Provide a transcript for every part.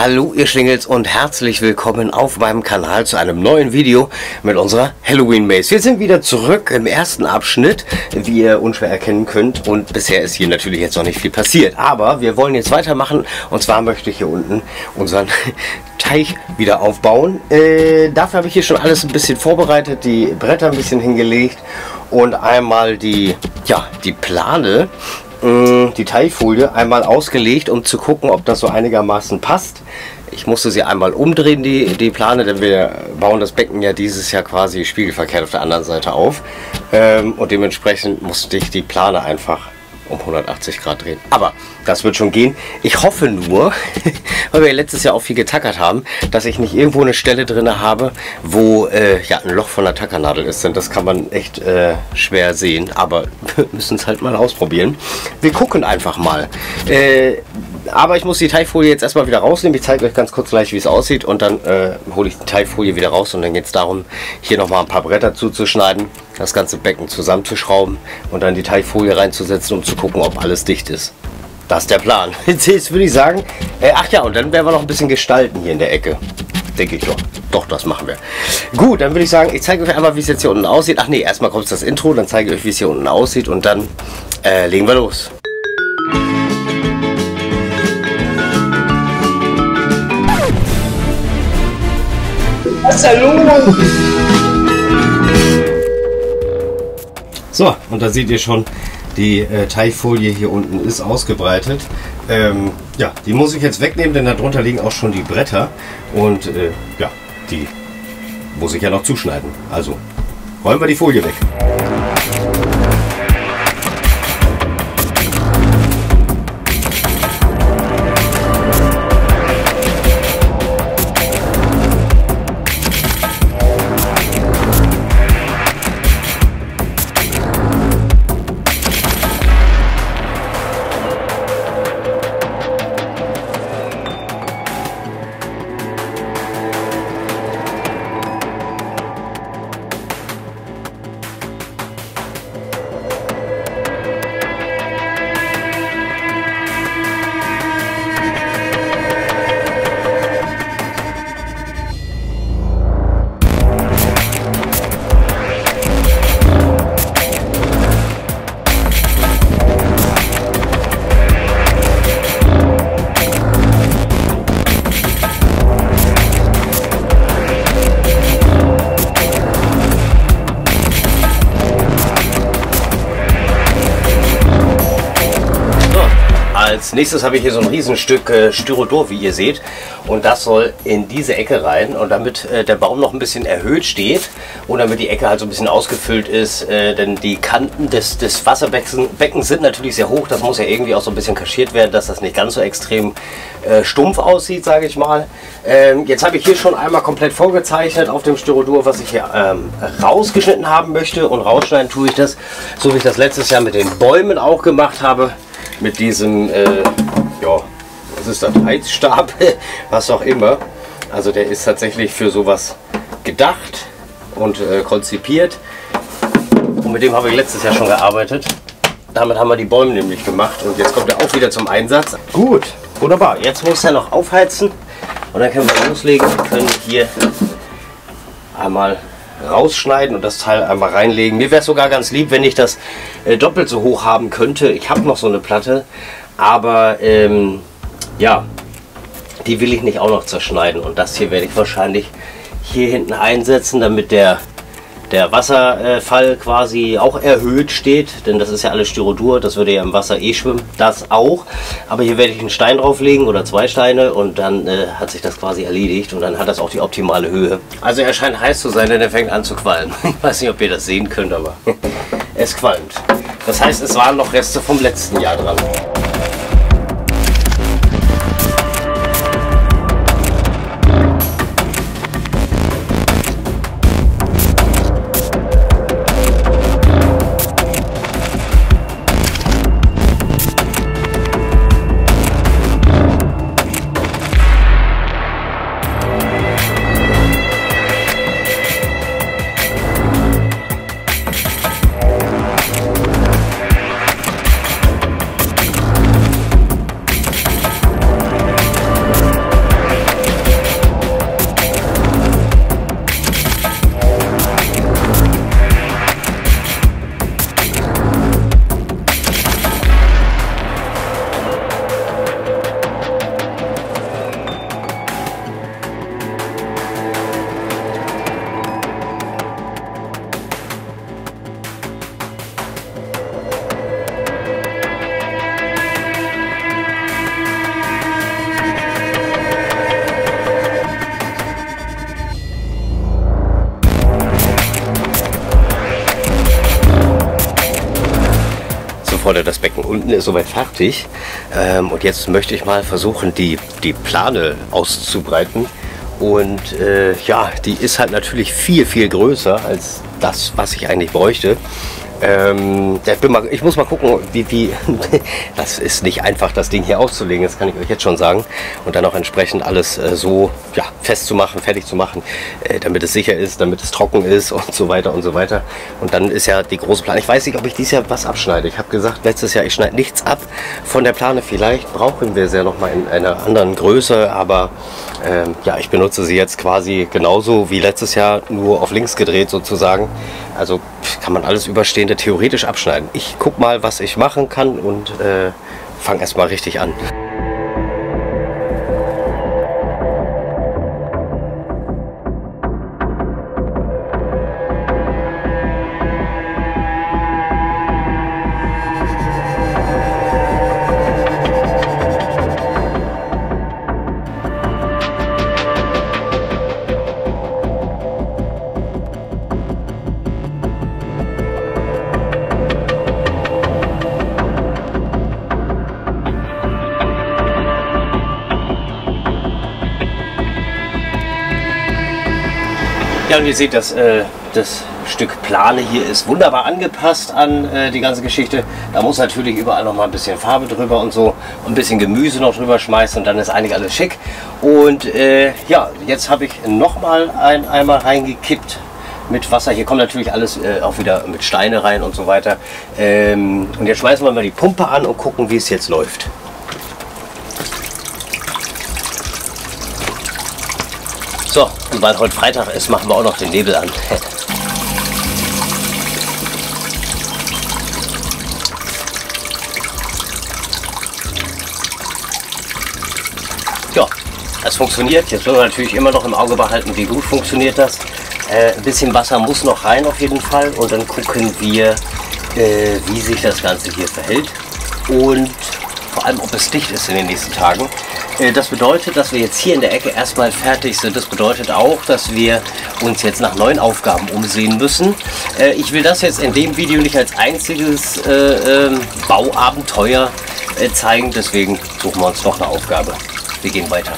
Hallo ihr Schlingels und herzlich willkommen auf meinem Kanal zu einem neuen Video mit unserer Halloween Maze. Wir sind wieder zurück im ersten Abschnitt, wie ihr unschwer erkennen könnt, und bisher ist hier natürlich jetzt noch nicht viel passiert. Aber wir wollen jetzt weitermachen, und zwar möchte ich hier unten unseren Teich wieder aufbauen. Dafür habe ich hier schon alles ein bisschen vorbereitet, die Bretter ein bisschen hingelegt und einmal die Plane, die Teichfolie einmal ausgelegt, um zu gucken, ob das so einigermaßen passt. Ich musste sie einmal umdrehen, die Plane, denn wir bauen das Becken ja dieses Jahr quasi spiegelverkehrt auf der anderen Seite auf. Und dementsprechend musste ich die Plane einfach um 180 Grad drehen. Aber das wird schon gehen. Ich hoffe nur, weil wir letztes Jahr auch viel getackert haben, dass ich nicht irgendwo eine Stelle drin habe, wo ein Loch von der Tackernadel ist. Denn das kann man echt schwer sehen. Aber wir müssen es halt mal ausprobieren. Wir gucken einfach mal. Aber ich muss die Teichfolie jetzt erstmal wieder rausnehmen. Ich zeige euch ganz kurz gleich, wie es aussieht. Und dann hole ich die Teichfolie wieder raus. Und dann geht es darum, hier nochmal ein paar Bretter zuzuschneiden, das ganze Becken zusammenzuschrauben und dann die Teichfolie reinzusetzen, um zu gucken, ob alles dicht ist. Das ist der Plan. Jetzt würde ich sagen, und dann werden wir noch ein bisschen gestalten hier in der Ecke. Denke ich doch. Doch, das machen wir. Gut, dann würde ich sagen, ich zeige euch einmal, wie es jetzt hier unten aussieht. Ach nee, erstmal kommt das Intro, dann zeige ich euch, wie es hier unten aussieht und dann legen wir los. Was ist da los? So, und da seht ihr schon, die Teichfolie hier unten ist ausgebreitet. Die muss ich jetzt wegnehmen, denn darunter liegen auch schon die Bretter. Und die muss ich ja noch zuschneiden. Also räumen wir die Folie weg. Als nächstes habe ich hier so ein Riesenstück Styrodor, wie ihr seht, und das soll in diese Ecke rein, und damit der Baum noch ein bisschen erhöht steht und damit die Ecke halt so ein bisschen ausgefüllt ist, denn die Kanten des Wasserbeckens sind natürlich sehr hoch, das muss ja irgendwie auch so ein bisschen kaschiert werden, dass das nicht ganz so extrem stumpf aussieht, sage ich mal. Jetzt habe ich hier schon einmal komplett vorgezeichnet auf dem Styrodor, was ich hier rausgeschnitten haben möchte, und rausschneiden tue ich das, so wie ich das letztes Jahr mit den Bäumen auch gemacht habe. Mit diesem, was ist das, Heizstab, was auch immer. Also der ist tatsächlich für sowas gedacht und konzipiert. Und mit dem habe ich letztes Jahr schon gearbeitet. Damit haben wir die Bäume nämlich gemacht und jetzt kommt er auch wieder zum Einsatz. Gut, wunderbar. Jetzt muss er noch aufheizen und dann können wir loslegen. Wir können hier einmal rausschneiden und das Teil einmal reinlegen. Mir wäre es sogar ganz lieb, wenn ich das doppelt so hoch haben könnte. Ich habe noch so eine Platte, aber die will ich nicht auch noch zerschneiden, und das hier werde ich wahrscheinlich hier hinten einsetzen, damit der Wasserfall quasi auch erhöht steht, denn das ist ja alles Styrodor, das würde ja im Wasser schwimmen, das auch, aber hier werde ich einen Stein drauflegen oder 2 Steine und dann hat sich das quasi erledigt und dann hat das auch die optimale Höhe. Also er scheint heiß zu sein, denn er fängt an zu qualmen. Ich weiß nicht, ob ihr das sehen könnt, aber es qualmt. Das heißt, es waren noch Reste vom letzten Jahr dran. vorne das Becken unten ist soweit fertig. Und jetzt möchte ich mal versuchen, die Plane auszubreiten. Und ja, die ist halt natürlich viel, viel größer als das, was ich eigentlich bräuchte. Ich muss mal gucken, das ist nicht einfach, das Ding hier auszulegen, das kann ich euch jetzt schon sagen. Und dann auch entsprechend alles so ja, festzumachen, fertig zu machen, damit es sicher ist, damit es trocken ist und so weiter und so weiter. Und dann ist ja die große Plane. Ich weiß nicht, ob ich dieses Jahr was abschneide. Ich habe gesagt, letztes Jahr, ich schneide nichts ab von der Plane. Vielleicht brauchen wir sie ja nochmal in einer anderen Größe, aber ja, ich benutze sie jetzt quasi genauso wie letztes Jahr, nur auf links gedreht sozusagen. Also kann man alles Überstehende theoretisch abschneiden. Ich guck mal, was ich machen kann und fange erstmal richtig an. Ja, und ihr seht, das Stück Plane hier ist wunderbar angepasst an die ganze Geschichte. Da muss natürlich überall noch mal ein bisschen Farbe drüber und so, ein bisschen Gemüse noch drüber schmeißen und dann ist eigentlich alles schick. Und ja, jetzt habe ich noch mal einen Eimer reingekippt mit Wasser. Hier kommt natürlich alles auch wieder mit Steine rein und so weiter. Und jetzt schmeißen wir mal die Pumpe an und gucken, wie es jetzt läuft. So, und weil heute Freitag ist, machen wir auch noch den Nebel an. Ja, das funktioniert. Jetzt müssen wir natürlich immer noch im Auge behalten, wie gut funktioniert das. Ein bisschen Wasser muss noch rein auf jeden Fall und dann gucken wir, wie sich das Ganze hier verhält und vor allem, ob es dicht ist in den nächsten Tagen. Das bedeutet, dass wir jetzt hier in der Ecke erstmal fertig sind. Das bedeutet auch, dass wir uns jetzt nach neuen Aufgaben umsehen müssen. Ich will das jetzt in dem Video nicht als einziges Bauabenteuer zeigen. Deswegen suchen wir uns noch eine Aufgabe. Wir gehen weiter.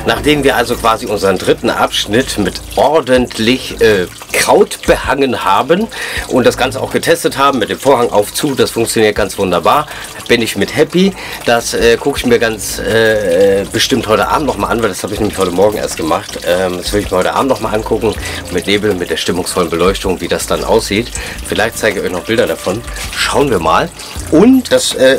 Nachdem wir also quasi unseren dritten Abschnitt mit ordentlich Kraut behangen haben und das Ganze auch getestet haben mit dem Vorhang auf zu, das funktioniert ganz wunderbar, bin ich mit happy. Das gucke ich mir ganz bestimmt heute Abend noch mal an, weil das habe ich nämlich heute Morgen erst gemacht. Das will ich mir heute Abend noch mal angucken, mit Nebel, mit der stimmungsvollen Beleuchtung, wie das dann aussieht. Vielleicht zeige ich euch noch Bilder davon. Schauen wir mal. Und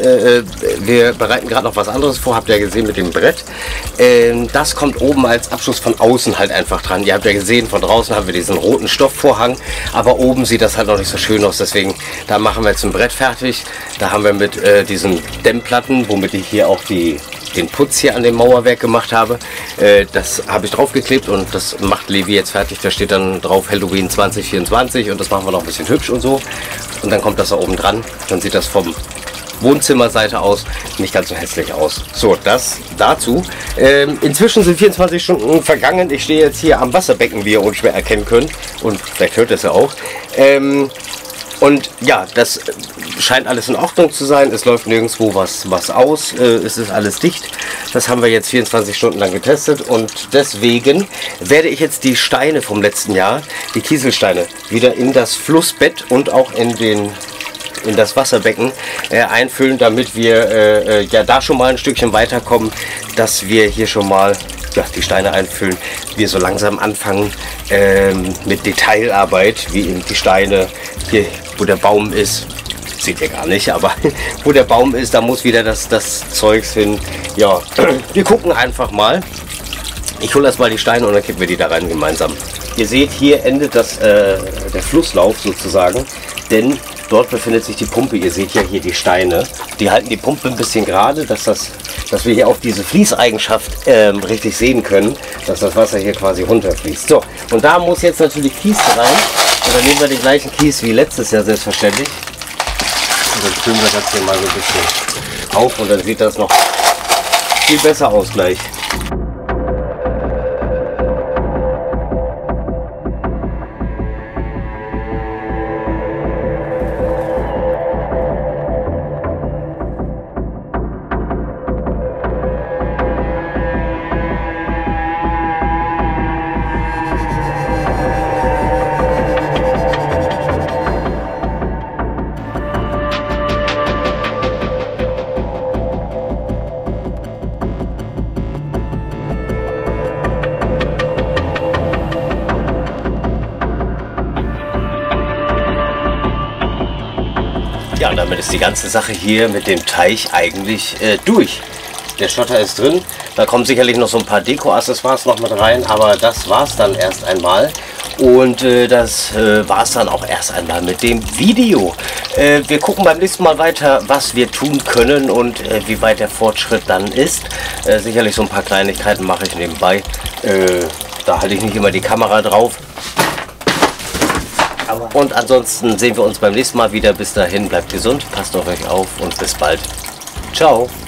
wir bereiten gerade noch was anderes vor, habt ihr ja gesehen mit dem Brett. Das kommt oben als Abschluss von außen halt einfach dran. Ihr habt ja gesehen, von draußen haben wir diesen roten Stoffvorhang, aber oben sieht das halt noch nicht so schön aus. Deswegen, da machen wir jetzt ein Brett fertig. Da haben wir mit diesen Dämmplatten, womit ich hier auch den Putz hier an dem Mauerwerk gemacht habe. Das habe ich draufgeklebt und das macht Levi jetzt fertig. Da steht dann drauf Halloween 2024 und das machen wir noch ein bisschen hübsch und so. Und dann kommt das da oben dran. Dann sieht das vom Wohnzimmerseite aus nicht ganz so hässlich aus. So, das dazu. Inzwischen sind 24 Stunden vergangen. Ich stehe jetzt hier am Wasserbecken, wie ihr unschwer erkennen könnt. Und vielleicht hört es ja auch. Und ja, das scheint alles in Ordnung zu sein. Es läuft nirgendwo was aus. Es ist alles dicht. Das haben wir jetzt 24 Stunden lang getestet. Und deswegen werde ich jetzt die Steine vom letzten Jahr, die Kieselsteine, wieder in das Flussbett und auch in das Wasserbecken einfüllen, damit wir ja da schon mal ein Stückchen weiterkommen, dass wir hier schon mal die Steine einfüllen, wir so langsam anfangen mit Detailarbeit, wie eben die Steine, hier wo der Baum ist, seht ihr gar nicht, aber wo der Baum ist, da muss wieder das Zeugs hin. Ja, wir gucken einfach mal. Ich hole erstmal die Steine und dann kippen wir die da rein gemeinsam. Ihr seht, hier endet der Flusslauf sozusagen, denn dort befindet sich die Pumpe. Ihr seht ja hier die Steine. Die halten die Pumpe ein bisschen gerade, dass wir hier auch diese Fließeigenschaft richtig sehen können, dass das Wasser hier quasi runterfließt. So, und da muss jetzt natürlich Kies rein. Und dann nehmen wir den gleichen Kies wie letztes Jahr selbstverständlich. Und dann füllen wir das hier mal so ein bisschen auf und dann sieht das noch viel besser aus gleich. Ja, und damit ist die ganze Sache hier mit dem Teich eigentlich durch. Der Schotter ist drin, da kommen sicherlich noch so ein paar Deko-Accessoires noch mit rein, aber das war es dann erst einmal. Und das war es dann auch erst einmal mit dem Video. Wir gucken beim nächsten Mal weiter, was wir tun können und wie weit der Fortschritt dann ist. Sicherlich so ein paar Kleinigkeiten mache ich nebenbei. Da halte ich nicht immer die Kamera drauf. Und ansonsten sehen wir uns beim nächsten Mal wieder. Bis dahin, bleibt gesund, passt auf euch auf und bis bald. Ciao.